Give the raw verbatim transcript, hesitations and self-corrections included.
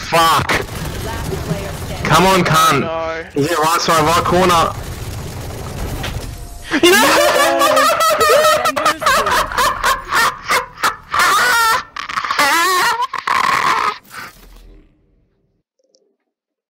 fuck. Come on, cunt. No. Is it right side, right corner? You know?